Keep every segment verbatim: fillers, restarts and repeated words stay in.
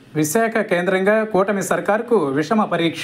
విశాఖ కేంద్రంగా కూటమి సర్కారుకు విషమ పరీక్ష.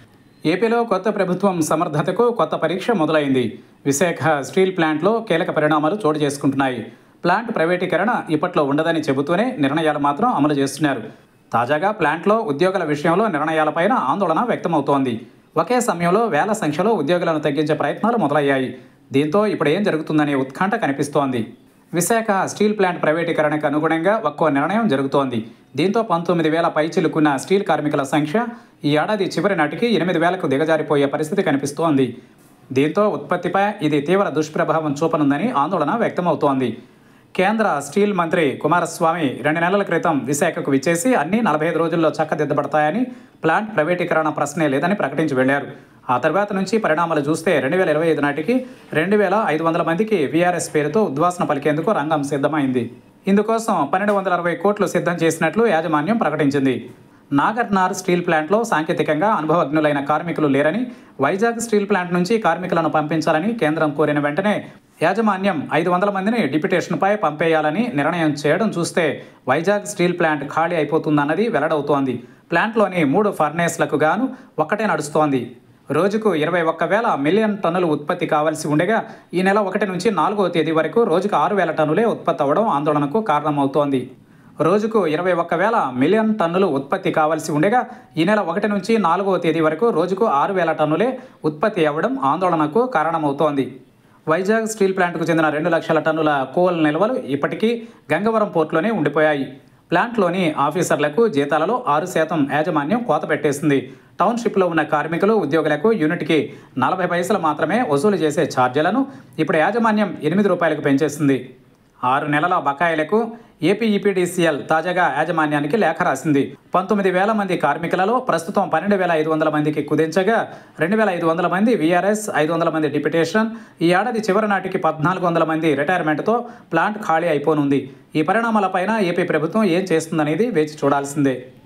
ఏపీలో కొత్త ప్రభుత్వం సమర్థతకు కొత్త పరీక్ష మొదలైంది. విశాఖ స్టీల్ ప్లాంట్లో కీలక పరిణామాలు చోటు చేసుకుంటున్నాయి. ప్లాంట్ ప్రైవేటీకరణ ఇప్పట్లో ఉండదని చెబుతూనే నిర్ణయాలు మాత్రం అమలు చేస్తున్నారు. తాజాగా ప్లాంట్లో ఉద్యోగుల విషయంలో నిర్ణయాలపైన ఆందోళన వ్యక్తమవుతోంది. ఒకే సమయంలో వేల సంఖ్యలో ఉద్యోగులను తగ్గించే ప్రయత్నాలు మొదలయ్యాయి. దీంతో ఇప్పుడు ఏం జరుగుతుందనే ఉత్కంఠ కనిపిస్తోంది. విశాఖ స్టీల్ ప్లాంట్ ప్రైవేటీకరణకు అనుగుణంగా ఒక్కో నిర్ణయం జరుగుతోంది. దీంతో పంతొమ్మిది వేల పైచిలుకున్న స్టీల్ కార్మికుల సంఖ్య ఈ ఏడాది చివరి నాటికి ఎనిమిది వేలకు దిగజారిపోయే పరిస్థితి కనిపిస్తోంది. దీంతో ఉత్పత్తిపై ఇది తీవ్ర దుష్ప్రభావం చూపనుందని ఆందోళన వ్యక్తమవుతోంది. కేంద్ర స్టీల్ మంత్రి కుమారస్వామి రెండు నెలల క్రితం విశాఖకు విచ్చేసి అన్ని నలభై ఐదు రోజుల్లో చక్కదిద్దబడతాయని, ప్లాంట్ ప్రైవేటీకరణ ప్రశ్నే లేదని ప్రకటించి వెళ్లారు. ఆ తర్వాత నుంచి పరిణామాలు చూస్తే రెండు వేల ఇరవై ఐదు నాటికి రెండు వేల ఐదు వందల మందికి వీఆర్ఎస్ పేరుతో ఉద్వాసన పలికేందుకు రంగం సిద్ధమైంది. ఇందుకోసం పన్నెండు వందల అరవై కోట్లు సిద్ధం చేసినట్లు యాజమాన్యం ప్రకటించింది. నాగర్నార్ స్టీల్ ప్లాంట్లో సాంకేతికంగా అనుభవజ్ఞులైన కార్మికులు లేరని, వైజాగ్ స్టీల్ ప్లాంట్ నుంచి కార్మికులను పంపించాలని కేంద్రం కోరిన వెంటనే యాజమాన్యం ఐదు వందల మందిని డిప్యుటేషన్పై పంపేయాలని నిర్ణయం చేయడం చూస్తే వైజాగ్ స్టీల్ ప్లాంట్ ఖాళీ అయిపోతుందన్నది వెల్లడవుతోంది. ప్లాంట్లోని మూడు ఫర్నేస్లకు గాను ఒక్కటే నడుస్తోంది. రోజుకు ఇరవై ఒక్క వేల మిలియన్ టన్నులు ఉత్పత్తి కావాల్సి ఉండగా ఈ నెల ఒకటి నుంచి నాలుగవ తేదీ వరకు రోజుకు ఆరు వేల టన్నులే ఉత్పత్తి అవ్వడం ఆందోళనకు కారణమవుతోంది. రోజుకు ఇరవై ఒక్క వేల మిలియన్ టన్నులు ఉత్పత్తి కావాల్సి ఉండగా ఈ నెల ఒకటి నుంచి నాలుగవ తేదీ వరకు రోజుకు ఆరు వేల టన్నులే ఉత్పత్తి అవ్వడం ఆందోళనకు కారణమవుతోంది. వైజాగ్ స్టీల్ ప్లాంట్కు చెందిన రెండు లక్షల టన్నుల కోల్ నిల్వలు ఇప్పటికీ గంగవరం పోర్టులోనే ఉండిపోయాయి. ప్లాంట్లోని ఆఫీసర్లకు జీతాలలో ఆరు శాతం యాజమాన్యం కోత పెట్టేసింది. టౌన్షిప్లో ఉన్న కార్మికులు, ఉద్యోగులకు యూనిట్కి నలభై పైసలు మాత్రమే వసూలు చేసే ఛార్జీలను ఇప్పుడు యాజమాన్యం ఎనిమిది రూపాయలకు పెంచేసింది. ఆరు నెలల బకాయిలకు ఏపీఈపీడీసీఎల్ తాజాగా యాజమాన్యానికి లేఖ రాసింది. పంతొమ్మిది వేల మంది కార్మికులలో ప్రస్తుతం పన్నెండు వేల ఐదు వందల మందికి కుదించగా రెండు వేల ఐదు వందల మంది వీఆర్ఎస్, ఐదు వందల మంది డిప్యుటేషన్, ఈ ఏడాది చివరి నాటికి పద్నాలుగు వందల మంది రిటైర్మెంట్తో ప్లాంట్ ఖాళీ అయిపోనుంది. ఈ పరిణామాలపైన ఏపీ ప్రభుత్వం ఏం చేస్తుందనేది వేచి చూడాల్సిందే.